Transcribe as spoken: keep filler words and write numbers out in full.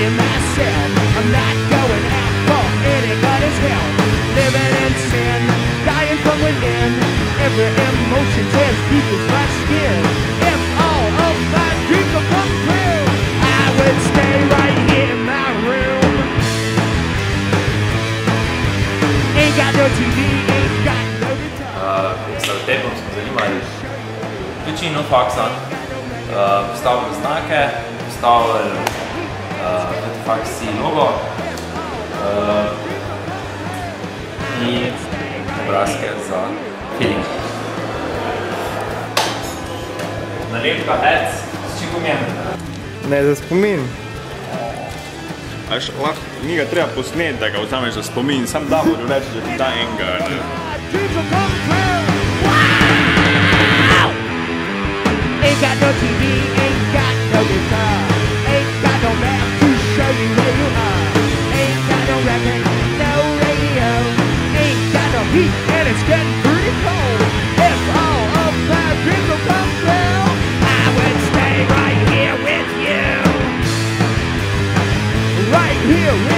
hating myself. I'm not going out for anybody's help. Living in sin, dying from within. Every emotion tears deep as my skin. If all of my dreams will come true, I would stay right here in my room. Ain't got no T V, ain't got no guitar. S A.Tepom smo zanimali večino faksa, uh, postavili znake, postavili uh, W T Fax dot si logo uh, in obrazke za feeling. Nalepka ads s čigumjem. Ne, za spomin. Až lahko, ni ga treba posneti, da ga vzameš za spomin, sam Davor reče, da ti da enega. Ain't got no T V, ain't got no guitar. Ain't got no map to show you where you are. Ain't got no record, no radio. Ain't got no heat and it's getting pretty cold. If all of my dreams will come true, I would stay right here with you. Right here with you.